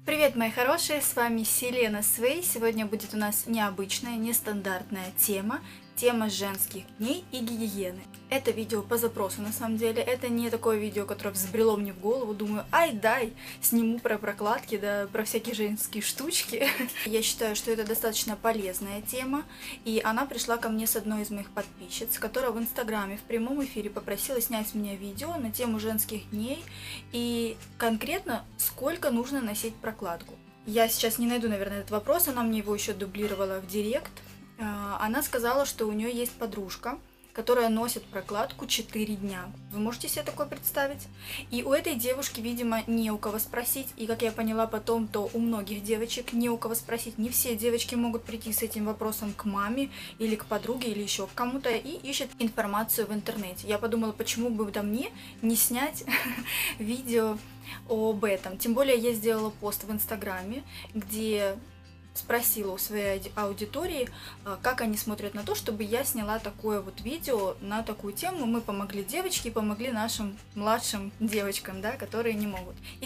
Привет, мои хорошие, с вами Селена Свей. Сегодня будет у нас необычная, нестандартная тема женских дней и гигиены. Это видео по запросу, на самом деле. Это не такое видео, которое взбрело мне в голову. Думаю, ай, дай, сниму про прокладки, да, про всякие женские штучки. Я считаю, что это достаточно полезная тема. И она пришла ко мне с одной из моих подписчиц, которая в Инстаграме в прямом эфире попросила снять с меня видео на тему женских дней. И конкретно, сколько нужно носить прокладку. Я сейчас не найду, наверное, этот вопрос. Она мне его еще дублировала в директ. Она сказала, что у нее есть подружка, которая носит прокладку 4 дня. Вы можете себе такое представить? И у этой девушки, видимо, не у кого спросить. И, как я поняла потом, то у многих девочек не у кого спросить. Не все девочки могут прийти с этим вопросом к маме или к подруге или еще к кому-то и ищут информацию в интернете. Я подумала, почему бы мне не снять видео об этом. Тем более я сделала пост в Инстаграме, где спросила у своей аудитории, как они смотрят на то, чтобы я сняла такое вот видео на такую тему. Мы помогли девочке и помогли нашим младшим девочкам, да, которые не могут. И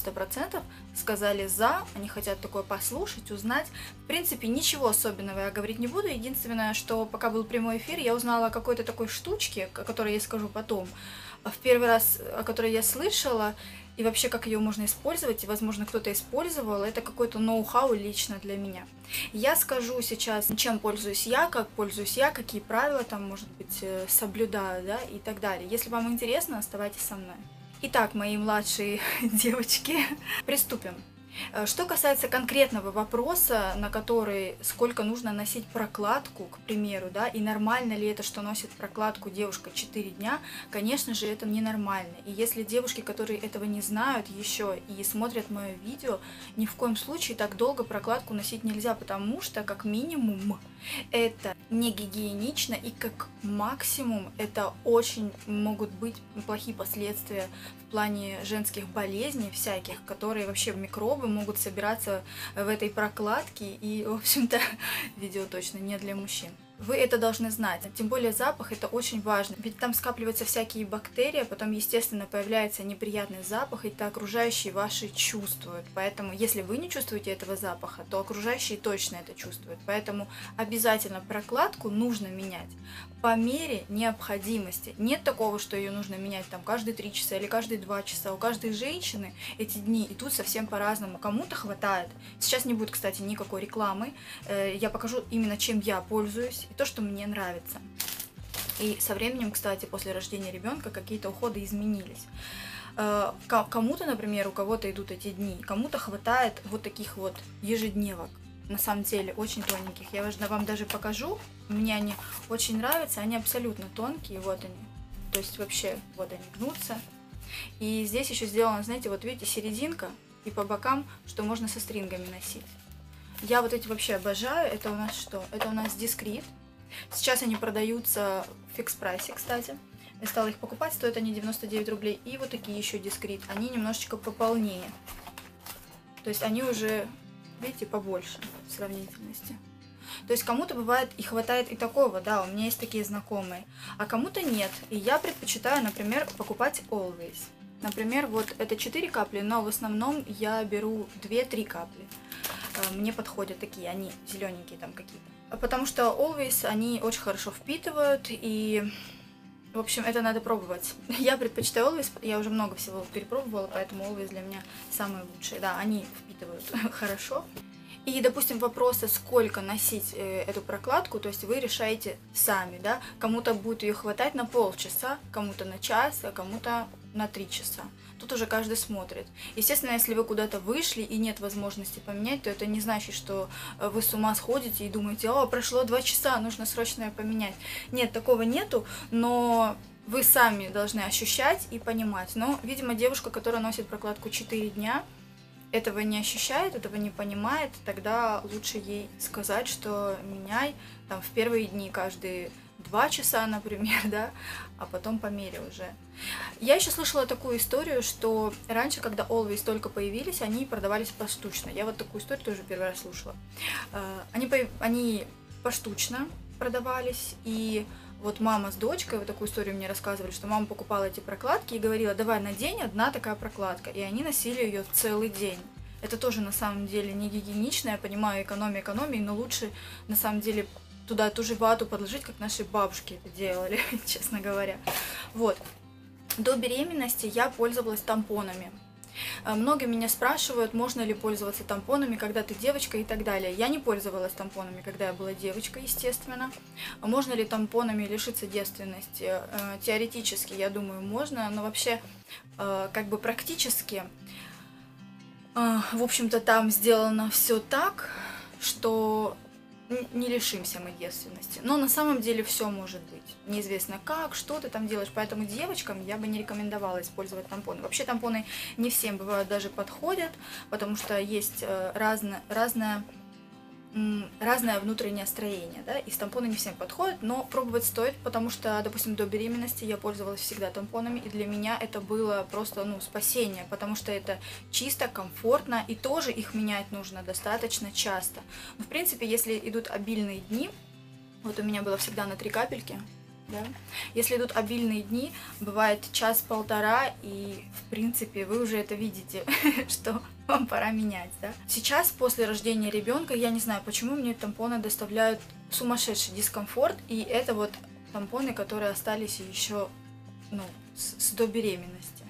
90% сказали за, они хотят такое послушать, узнать. В принципе, ничего особенного я говорить не буду. Единственное, что пока был прямой эфир, я узнала о какой-то такой штучке, о которой я скажу потом. В первый раз, о которой я слышала, и вообще, как ее можно использовать, и, возможно, кто-то использовал, это какой-то ноу-хау лично для меня. Я скажу сейчас, чем пользуюсь я, как пользуюсь я, какие правила там, может быть, соблюдаю, да, и так далее. Если вам интересно, оставайтесь со мной. Итак, мои младшие девочки, приступим. Что касается конкретного вопроса, на который сколько нужно носить прокладку, к примеру, да, и нормально ли это, что носит прокладку девушка 4 дня, конечно же, это ненормально. И если девушки, которые этого не знают еще и смотрят мое видео, ни в коем случае так долго прокладку носить нельзя, потому что, как минимум, это не гигиенично, и как максимум это очень могут быть плохие последствия в плане женских болезней всяких, которые вообще микробы могут собираться в этой прокладке, и, в общем-то, видео точно не для мужчин. Вы это должны знать, тем более запах это очень важно, ведь там скапливаются всякие бактерии, потом, естественно, появляется неприятный запах, и это окружающие ваши чувствуют, поэтому, если вы не чувствуете этого запаха, то окружающие точно это чувствуют, поэтому обязательно прокладку нужно менять по мере необходимости. Нет такого, что ее нужно менять там каждые 3 часа или каждые 2 часа, у каждой женщины эти дни идут совсем по-разному, кому-то хватает. Сейчас не будет, кстати, никакой рекламы, я покажу именно чем я пользуюсь, и то, что мне нравится. И со временем, кстати, после рождения ребенка какие-то уходы изменились. Кому-то, например, у кого-то идут эти дни, кому-то хватает вот таких вот ежедневок. На самом деле, очень тоненьких. Я вам даже покажу. Мне они очень нравятся. Они абсолютно тонкие. Вот они. То есть вообще, вот они гнутся. И здесь еще сделано, знаете, вот видите, серединка и по бокам, что можно со стрингами носить. Я вот эти вообще обожаю. Это у нас что? Это у нас Discreet. Сейчас они продаются в фикс-прайсе, кстати. Я стала их покупать, стоят они 99 рублей. И вот такие еще Discreet. Они немножечко пополнее. То есть они уже, видите, побольше в сравнительности. То есть кому-то бывает и хватает и такого, да, у меня есть такие знакомые. А кому-то нет. И я предпочитаю, например, покупать Always. Например, вот это 4 капли, но в основном я беру 2-3 капли. Мне подходят такие, они зелененькие там какие-то. Потому что Always, они очень хорошо впитывают, и, в общем, это надо пробовать. Я предпочитаю Always, я уже много всего перепробовала, поэтому Always для меня самые лучшие. Да, они впитывают хорошо. И, допустим, вопросы, сколько носить эту прокладку, то есть вы решаете сами, да, кому-то будет ее хватать на полчаса, кому-то на час, а кому-то на 3 часа. Тут уже каждый смотрит. Естественно, если вы куда-то вышли и нет возможности поменять, то это не значит, что вы с ума сходите и думаете, о, прошло 2 часа, нужно срочно ее поменять. Нет, такого нету, но вы сами должны ощущать и понимать. Но, видимо, девушка, которая носит прокладку 4 дня, этого не ощущает, этого не понимает, тогда лучше ей сказать, что меняй там в первые дни каждые 2 часа, например, да, а потом по мере уже. Я еще слышала такую историю, что раньше, когда Always только появились, они продавались поштучно. Я вот такую историю тоже первый раз слушала. Они поштучно продавались, и вот мама с дочкой, вот такую историю мне рассказывали, что мама покупала эти прокладки и говорила, давай надень одна такая прокладка, и они носили ее целый день. Это тоже на самом деле не гигиенично, я понимаю, экономии, но лучше на самом деле туда ту же вату подложить, как наши бабушки это делали, честно говоря. Вот. До беременности я пользовалась тампонами. Многие меня спрашивают, можно ли пользоваться тампонами, когда ты девочка и так далее. Я не пользовалась тампонами, когда я была девочкой, естественно. Можно ли тампонами лишиться девственности? Теоретически, я думаю, можно, но вообще, как бы практически, в общем-то, там сделано все так, что не лишимся мы девственности. Но на самом деле все может быть. Неизвестно как, что ты там делаешь. Поэтому девочкам я бы не рекомендовала использовать тампоны. Вообще тампоны не всем бывают даже подходят, потому что есть разное внутреннее строение, да, и с тампоны не всем подходят, но пробовать стоит, потому что, допустим, до беременности я пользовалась всегда тампонами, и для меня это было просто, спасение, потому что это чисто, комфортно, и тоже их менять нужно достаточно часто. Но, в принципе, если идут обильные дни, вот у меня было всегда на 3 капельки, да? Если идут обильные дни, бывает час-полтора, и, в принципе, вы уже это видите, что вам пора менять, да? Сейчас, после рождения ребенка, я не знаю, почему мне тампоны доставляют сумасшедший дискомфорт, и это вот тампоны, которые остались еще, с до беременности.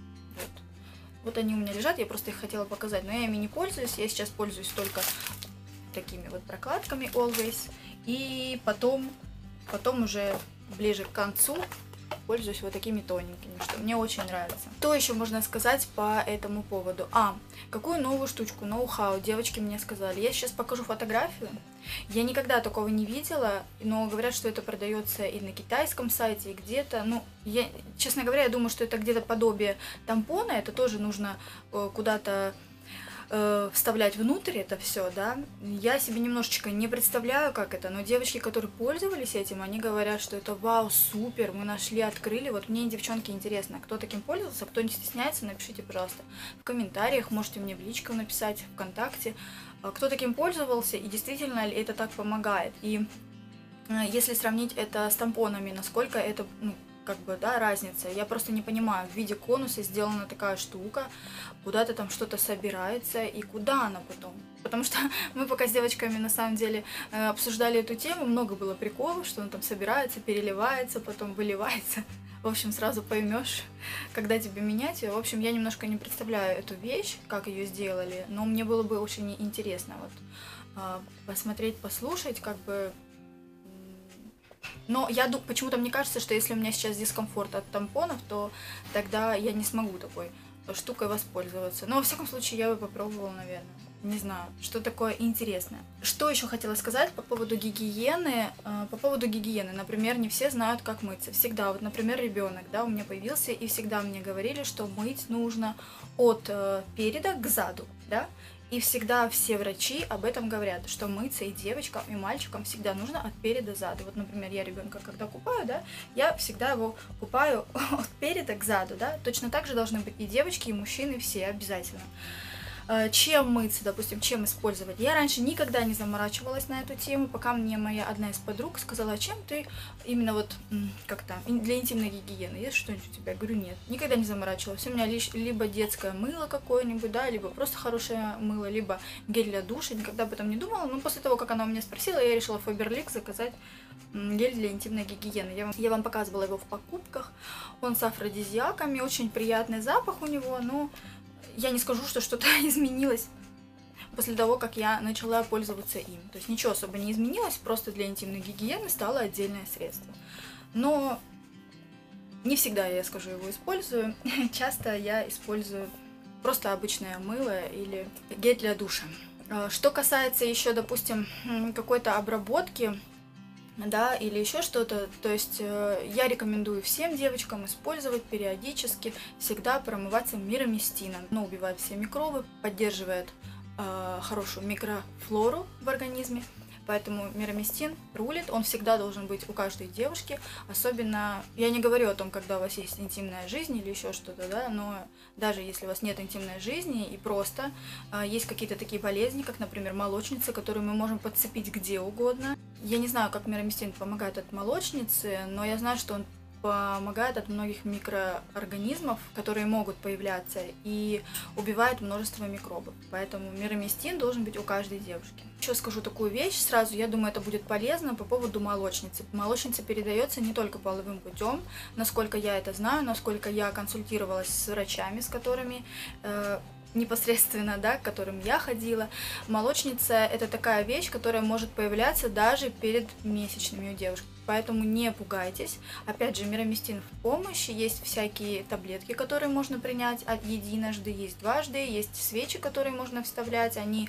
Вот они у меня лежат, я просто их хотела показать, но я ими не пользуюсь, я сейчас пользуюсь только такими вот прокладками Always, и потом уже ближе к концу пользуюсь вот такими тоненькими, что мне очень нравится. Что еще можно сказать по этому поводу? Какую новую штучку, ноу-хау, девочки мне сказали. Я сейчас покажу фотографию. Я никогда такого не видела, но говорят, что это продается и на китайском сайте, и где-то. Честно говоря, я думаю, что это где-то подобие тампона, это тоже нужно куда-то вставлять внутрь это все, да. Я себе немножечко не представляю, как это, но девочки, которые пользовались этим, они говорят, что это вау, супер, мы нашли, открыли. Вот мне, девчонки, интересно, кто таким пользовался, кто не стесняется, напишите, пожалуйста, в комментариях, можете мне в личку написать, ВКонтакте, кто таким пользовался и действительно ли это так помогает. И если сравнить это с тампонами, насколько это, разница. Я просто не понимаю, в виде конуса сделана такая штука, куда-то там что-то собирается, и куда она потом? Потому что мы пока с девочками, на самом деле, обсуждали эту тему, много было приколов, что он там собирается, переливается, потом выливается. В общем, сразу поймешь, когда тебе менять. В общем, я немножко не представляю эту вещь, как ее сделали, но мне было бы очень интересно посмотреть, послушать, Но почему-то мне кажется, что если у меня сейчас дискомфорт от тампонов, то тогда я не смогу такой штукой воспользоваться. Но во всяком случае я бы попробовала, наверное. Не знаю, что такое интересное. Что еще хотела сказать по поводу гигиены? Например, не все знают, как мыться. Всегда, вот, например, ребенок, да, у меня появился, и всегда мне говорили, что мыть нужно от переда к заду, да. И всегда все врачи об этом говорят, что мыться и девочкам, и мальчикам всегда нужно от переда заду. Вот, например, я ребенка когда купаю, да, я всегда его купаю от переда к заду, да. Точно так же должны быть и девочки, и мужчины, все обязательно. Чем мыться, допустим, чем использовать. Я раньше никогда не заморачивалась на эту тему, пока мне моя одна из подруг сказала, а чем ты именно для интимной гигиены, есть что-нибудь у тебя? Я говорю, нет, никогда не заморачивалась. У меня либо детское мыло какое-нибудь, да, либо просто хорошее мыло, либо гель для душа, никогда об этом не думала, но после того, как она у меня спросила, я решила в Faberlic заказать гель для интимной гигиены. Я вам показывала его в покупках, он с афродизиаками, очень приятный запах у него, но я не скажу, что что-то изменилось после того, как я начала пользоваться им. То есть ничего особо не изменилось, просто для интимной гигиены стало отдельное средство. Но не всегда я, скажу, его использую. Часто я использую просто обычное мыло или гель для душа. Что касается еще, допустим, какой-то обработки, да, или еще что-то, то есть я рекомендую всем девочкам использовать периодически, всегда промываться мироместином. Оно убивает все микробы, поддерживает хорошую микрофлору в организме, поэтому мироместин рулит, он всегда должен быть у каждой девушки, особенно, я не говорю о том, когда у вас есть интимная жизнь или еще что-то, да, но даже если у вас нет интимной жизни и просто есть какие-то такие болезни, как, например, молочница, которую мы можем подцепить где угодно. Я не знаю, как мироместин помогает от молочницы, но я знаю, что он помогает от многих микроорганизмов, которые могут появляться, и убивает множество микробов. Поэтому мироместин должен быть у каждой девушки. Еще скажу такую вещь сразу, я думаю, это будет полезно по поводу молочницы. Молочница передается не только половым путем, насколько я это знаю, насколько я консультировалась с врачами, с которыми непосредственно, да, к которым я ходила. Молочница — это такая вещь, которая может появляться даже перед месячными у девушек. Поэтому не пугайтесь. Опять же, мироместин в помощь. Есть всякие таблетки, которые можно принять единожды, есть дважды, есть свечи, которые можно вставлять. Они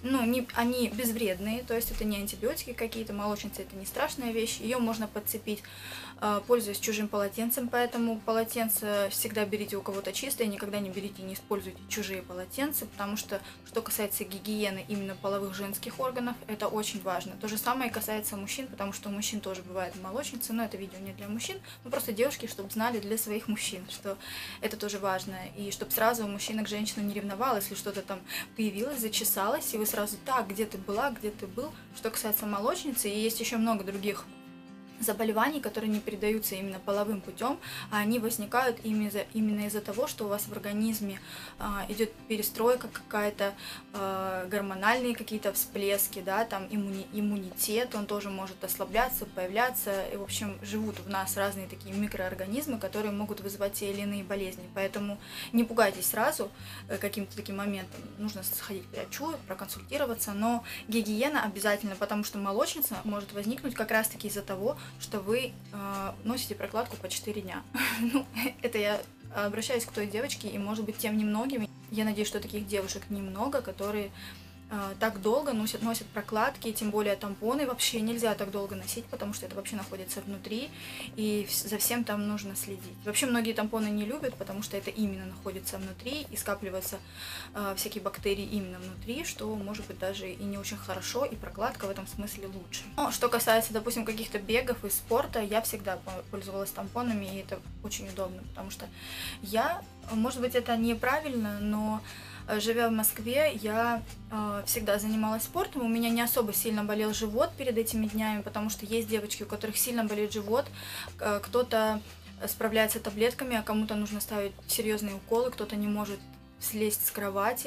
безвредные, то есть это не антибиотики какие-то. Молочница — это не страшная вещь. Ее можно подцепить, пользуясь чужим полотенцем, поэтому полотенце всегда берите у кого-то чистое, никогда не берите и не используйте чужие полотенца, потому что касается гигиены именно половых женских органов, это очень важно. То же самое касается мужчин, потому что у мужчин тоже бывает молочница, но это видео не для мужчин, но просто девушки, чтобы знали для своих мужчин, что это тоже важно, и чтобы сразу мужчина к женщину не ревновал, если что-то там появилось, зачесалось, и вы сразу: так, где ты была, где ты был. Что касается молочницы, и есть еще много других заболеваний, которые не передаются именно половым путем, а они возникают именно из-за того, что у вас в организме идет перестройка какая-то, гормональные какие-то всплески, да, там иммунитет, он тоже может ослабляться, появляться, и, в общем, живут в нас разные такие микроорганизмы, которые могут вызывать те или иные болезни, поэтому не пугайтесь сразу каким-то таким моментом, нужно сходить к врачу, проконсультироваться, но гигиена обязательно, потому что молочница может возникнуть как раз-таки из-за того, что вы носите прокладку по 4 дня. Ну, это я обращаюсь к той девочке, и, может быть, тем немногим. Я надеюсь, что таких девушек немного, которые так долго носят прокладки, тем более тампоны вообще нельзя так долго носить, потому что это вообще находится внутри, и за всем там нужно следить. Вообще многие тампоны не любят, потому что это именно находится внутри, и скапливаются всякие бактерии именно внутри, что может быть даже и не очень хорошо, и прокладка в этом смысле лучше. Но что касается, допустим, каких-то бегов и спорта, я всегда пользовалась тампонами, и это очень удобно, потому что может быть, это неправильно, но живя в Москве, я всегда занималась спортом, у меня не особо сильно болел живот перед этими днями, потому что есть девочки, у которых сильно болит живот, кто-то справляется таблетками, а кому-то нужно ставить серьезные уколы, кто-то не может слезть с кровати.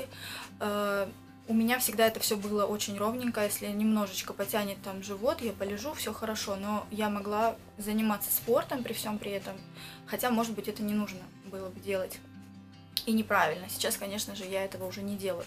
У меня всегда это все было очень ровненько, если немножечко потянет там живот, я полежу, все хорошо, но я могла заниматься спортом при всем при этом, хотя, может быть, это не нужно было бы делать. И неправильно. Сейчас, конечно же, я этого уже не делаю.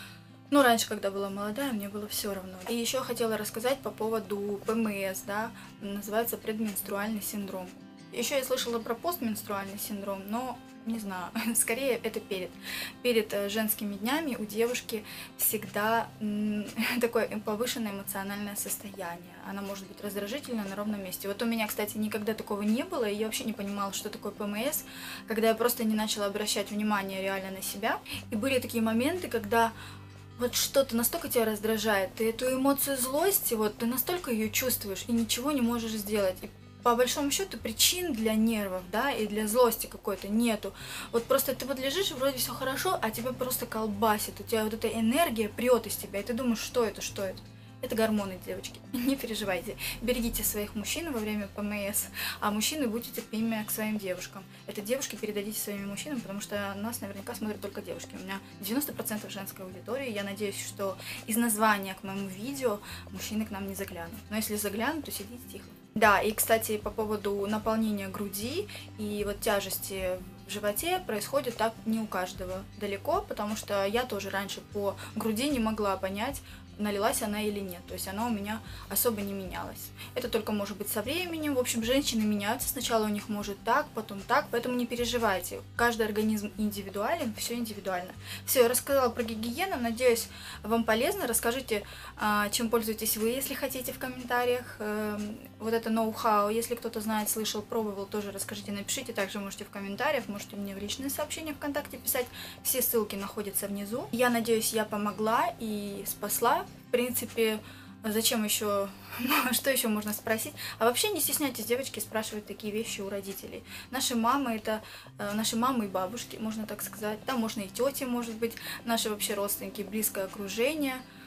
Но раньше, когда была молодая, мне было все равно. И еще хотела рассказать по поводу ПМС, да, называется предменструальный синдром. Еще я слышала про постменструальный синдром, но не знаю, скорее это перед женскими днями у девушки всегда такое повышенное эмоциональное состояние. Она может быть раздражительна на ровном месте. Вот у меня, кстати, никогда такого не было, и я вообще не понимала, что такое ПМС, когда я просто не начала обращать внимание реально на себя. И были такие моменты, когда вот что-то настолько тебя раздражает, ты эту эмоцию злости, вот ты настолько ее чувствуешь и ничего не можешь сделать. И по большому счету причин для нервов, да, и для злости какой-то нету. Вот просто ты вот лежишь, вроде все хорошо, а тебя просто колбасит, у тебя вот эта энергия прет из тебя, и ты думаешь, что это? Это гормоны, девочки, не переживайте. Берегите своих мужчин во время ПМС, а мужчины будьте терпимыми к своим девушкам. Это девушки передадите своим мужчинам, потому что нас наверняка смотрят только девушки. У меня 90% женской аудитории. Я надеюсь, что из названия к моему видео мужчины к нам не заглянут. Но если заглянут, то сидите тихо. Да, и, кстати, по поводу наполнения груди и вот тяжести в животе происходит так не у каждого далеко, потому что я тоже раньше по груди не могла понять, налилась она или нет. То есть она у меня особо не менялась. Это только может быть со временем. В общем, женщины меняются. Сначала у них может так, потом так, поэтому не переживайте. Каждый организм индивидуален, все индивидуально. Все, я рассказала про гигиену. Надеюсь, вам полезно. Расскажите, чем пользуетесь вы, если хотите, в комментариях. Вот это ноу-хау. Если кто-то знает, слышал, пробовал, тоже расскажите, напишите. Также можете в комментариях, можете мне в личные сообщения ВКонтакте писать. Все ссылки находятся внизу. Я надеюсь, я помогла и спасла. В принципе, зачем еще, что еще можно спросить? А вообще не стесняйтесь, девочки, спрашивать такие вещи у родителей. Наши мамы это наши мамы и бабушки, можно так сказать. Там можно и тети, может быть, наши вообще родственники, близкое окружение.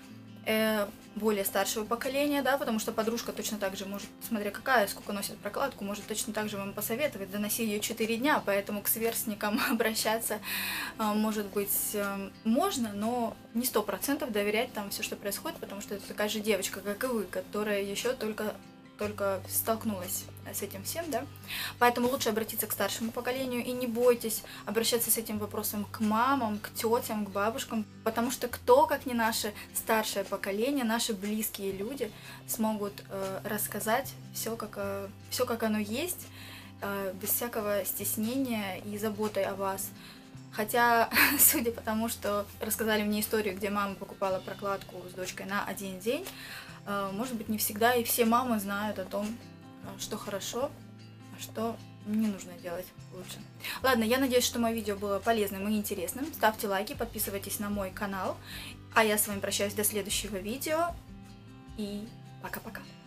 более старшего поколения, да, потому что подружка точно так же может, смотря какая, сколько носит прокладку, может точно так же вам посоветовать, доноси ее 4 дня, поэтому к сверстникам обращаться, может быть, можно, но не 100% доверять там все, что происходит, потому что это такая же девочка, как и вы, которая еще только столкнулась с этим всем, да, поэтому лучше обратиться к старшему поколению и не бойтесь обращаться с этим вопросом к мамам, к тетям, к бабушкам, потому что кто, как не наше старшее поколение, наши близкие люди смогут рассказать все как оно есть, без всякого стеснения и заботы о вас. Хотя, судя по тому, что рассказали мне историю, где мама покупала прокладку с дочкой на один день, может быть, не всегда и все мамы знают о том, что хорошо, а что не нужно делать лучше. Ладно, я надеюсь, что мое видео было полезным и интересным. Ставьте лайки, подписывайтесь на мой канал. А я с вами прощаюсь до следующего видео. И пока-пока.